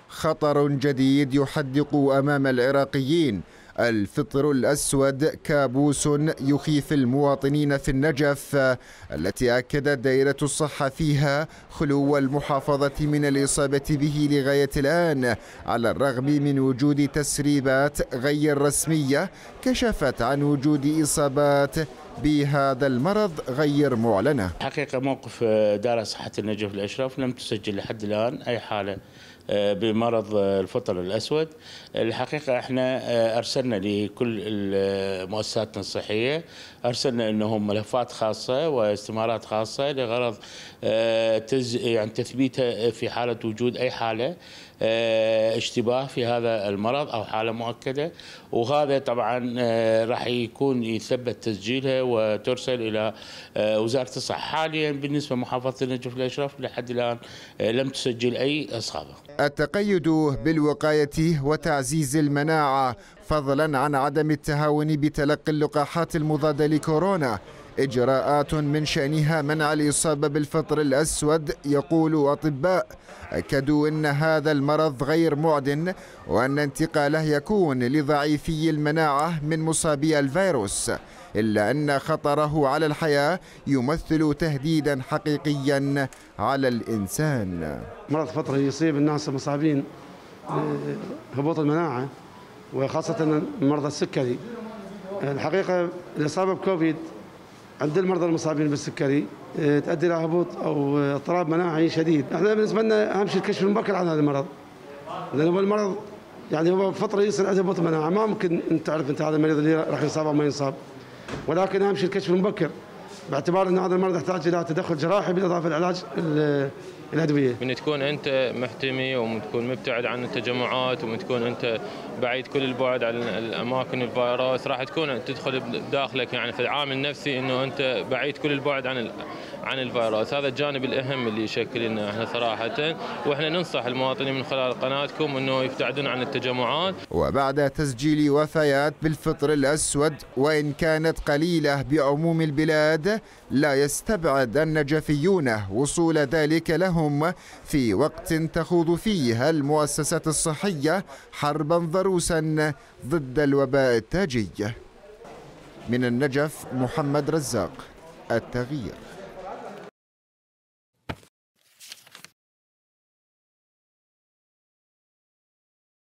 خطر جديد يحدق أمام العراقيين. الفطر الأسود كابوس يخيف المواطنين في النجف، التي أكدت دائرة الصحة فيها خلو المحافظة من الإصابة به لغاية الآن، على الرغم من وجود تسريبات غير رسمية كشفت عن وجود إصابات بهذا المرض غير معلنة. حقيقة موقف دار صحة النجف الأشرف لم تسجل لحد الآن أي حالة بمرض الفطر الأسود. الحقيقة احنا أرسلنا لكل مؤسساتنا الصحية، أرسلنا أنهم ملفات خاصة واستمارات خاصة لغرض يعني تثبيتها في حالة وجود أي حالة اشتباه في هذا المرض أو حالة مؤكدة، وهذا طبعا راح يكون يثبت تسجيلها وترسل إلى وزارة الصحة. حاليا بالنسبة لمحافظة النجف الأشرف لحد الآن لم تسجل أي إصابة. التقيد بالوقاية وتعزيز المناعة فضلا عن عدم التهاون بتلقي اللقاحات المضادة لكورونا إجراءات من شأنها منع الإصابة بالفطر الأسود. يقول أطباء أكدوا أن هذا المرض غير معدن، وأن انتقاله يكون لضعيفي المناعة من مصابي الفيروس، إلا أن خطره على الحياة يمثل تهديدا حقيقيا على الإنسان. مرض الفطر يصيب الناس المصابين هبوط المناعة، وخاصة مرضى السكري. الحقيقة الإصابة بكوفيد عند المرضى المصابين بالسكري تؤدي إلى هبوط أو اضطراب مناعي شديد. احنا بالنسبة لنا أهم شيء الكشف المبكر عن هذا المرض، لأن هو المرض يعني هو فترة يصير عنده هبوط المناعة، ما ممكن أنت تعرف أنت هذا المريض اللي راح يصاب أو ما ينصاب، ولكن أهم شيء الكشف المبكر، باعتبار أن هذا المرض يحتاج إلى تدخل جراحي بالإضافة للعلاج الأدوية. من تكون أنت محتمي وتكون مبتعد عن التجمعات وتكون أنت بعيد كل البعد عن الأماكن الفيروس، راح تكون تدخل بداخلك يعني في العامل النفسي أنه أنت بعيد كل البعد عن الفيروس. هذا الجانب الأهم اللي يشكل لنا احنا صراحة، واحنا ننصح المواطنين من خلال قناتكم أنه يبتعدون عن التجمعات. وبعد تسجيل وفيات بالفطر الأسود وإن كانت قليلة بعموم البلاد، لا يستبعد النجفيون وصول ذلك لهم في وقت تخوض فيه المؤسسات الصحية حربا ضروسا ضد الوباء التاجي. من النجف محمد رزاق، التغيير.